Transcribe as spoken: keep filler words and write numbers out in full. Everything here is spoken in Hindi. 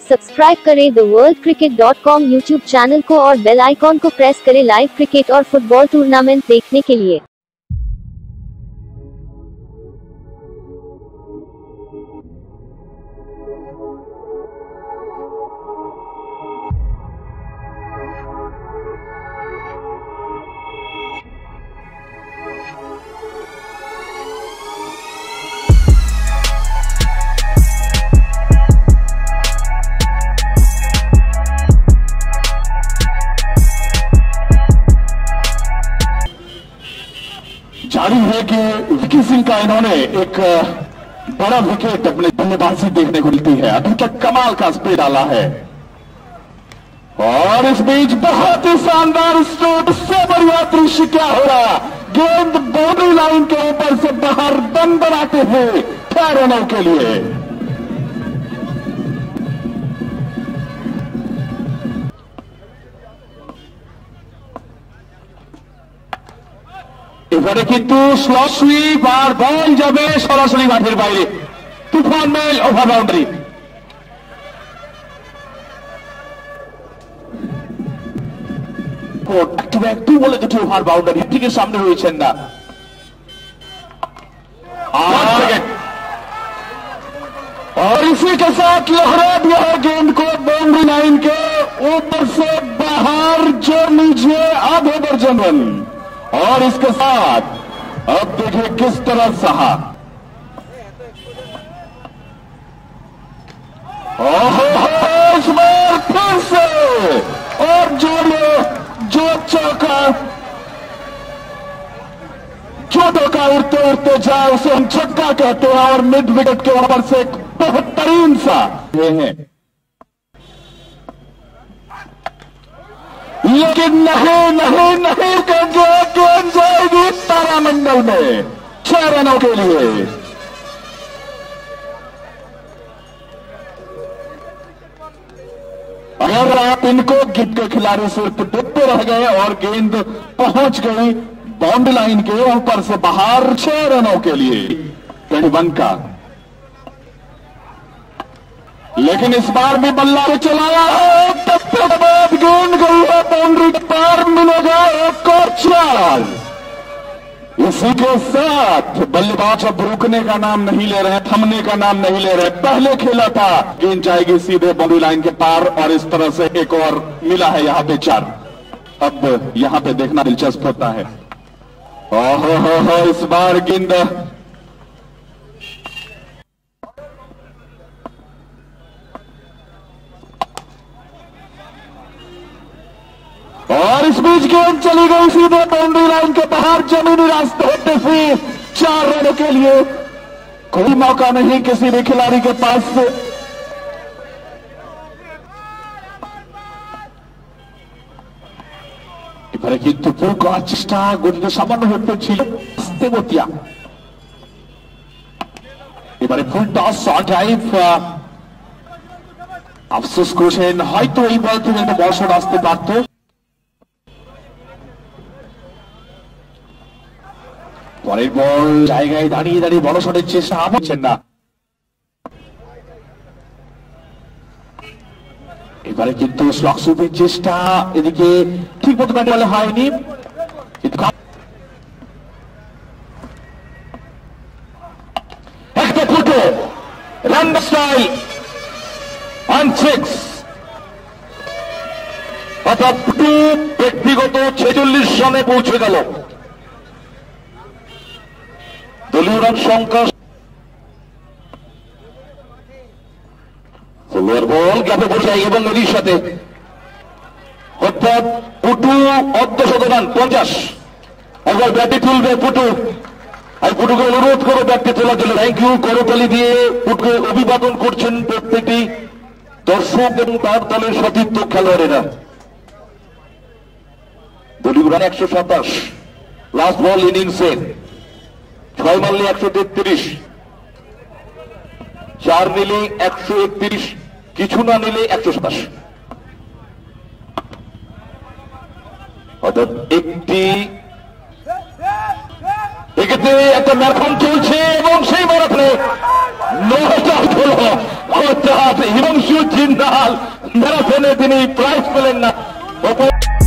सब्सक्राइब करें the world cricket dot com YouTube channel को और बेल आइकॉन को प्रेस करें लाइव क्रिकेट और फुटबॉल टूर्नामेंट देखने के लिए। जारी है कि विकी सिंह का इन्होंने एक बड़ा विकेट अपने बल्लेबाजी देखने को मिलती है। अभी तक कमाल का स्पीड डाला है और इस बीच बहुत ही शानदार स्ट्रोक। इससे बढ़िया दृश्य क्या हो रहा, गेंद बाउंड्री लाइन के ऊपर से बाहर बन बनाते हैं छह रनों के लिए। এবারে কিন্তু স্লট সুইপ আর বল যাবে সরাসরি মাঠের বাইরে। তুফান মেল ওভার বাউন্ডারি। একটু একটু বলে দুটি ওভার বাউন্ডারি ঠিক সামনে রয়েছেন না। और इसी के साथ लहरा दिया है गेंद को बाउंड्री लाइन के ऊपर से बाहर जो नीचे आधे दर्जन रन। और इसके साथ अब देखिए किस तरह सहा इस बार फिर से और जोड़िए जो चौका जो धोखा उड़ते उड़ते जाए उसे हम छक्का कहते हैं और मिड विकेट के ऊपर से एक बेहतरीन सा ये है। लेकिन नहीं नहीं नहीं गेंद जाएगी तारामंडल में छह रनों के लिए। अगर आप इनको गिप के खिलाड़ी सिर्फ डुबते रह गए और गेंद पहुंच गई बाउंड्री लाइन के ऊपर से बाहर छह रनों के लिए इक्कीस का। लेकिन इस बार भी बल्ला को चलाया है, तब तक बाद गेंद गई है बाउंड्री के पार, मिलेगा एक और चार। इसी के साथ बल्लेबाज अब रुकने का नाम नहीं ले रहे, थमने का नाम नहीं ले रहे। पहले खेला था गेंद जाएगी सीधे बाउंड्री लाइन के पार और इस तरह से एक और मिला है यहां पे चार। अब यहां पे देखना दिलचस्प होता है। ओहो हो हो इस बार गेंद और इस बीच गेंद चली गई सीधे बाउंड्री लाइन के बाहर, जमीनी रास्ते होते हुए चार रनों के लिए। कोई मौका नहीं किसी भी खिलाड़ी के पास से। এবারে কিন্তু পুরো চেষ্টা গতিতে সামান্য হতে ছিল আস্তে গতিয়া। এবারে ফুল টস শট ড্রাইভ। আফসোস করছেন হয়তো এই বল থেকে একটা বল শট আসতে পারত। পরের বল জায়গায় দাঁড়িয়ে দাঁড়িয়ে বড় শটের চেষ্টা হচ্ছেন না। এবারে কিন্তু স্লগ সুইপের চেষ্টা এদিকে ঠিক মতো ব্যাট বলে হয়নি। একটা ফুটো রান স্টাইল অন সিক্স অর্থাৎ ফুটু ব্যক্তিগত ছেচল্লিশ রানে পৌঁছে গেল। দলীয় রান সংখ্যা ফুলোয়ার বল গ্যাপে বসাই এবং নদীর সাথে অর্থাৎ পুটু অর্ধশত রান পঞ্চাশ। একবার ব্যাটে তুলবে পুটু আর পুটুকে অনুরোধ করে ব্যাটে তোলার জন্য থ্যাংক ইউ করতালি দিয়ে পুটুকে অভিবাদন করছেন প্রত্যেকটি দর্শক এবং তার দলের সতীর্থ খেলোয়াড়েরা। দলীয় রান একশো সাতাশ লাস্ট বল ইনিংসে ছয় মারলে একশো তেত্রিশ, চার নিলে একশো একত্রিশ, কিছু না নিলে একশো সাতাশ। অর্থাৎ একটি এক্ষেত্রে একটা ম্যারাথন চলছে এবং সেই ম্যারাথনে নয়টা হল অর্থাৎ হিমাংশু জিন্দাল ম্যারাথনে তিনি প্রাইজ পেলেন না।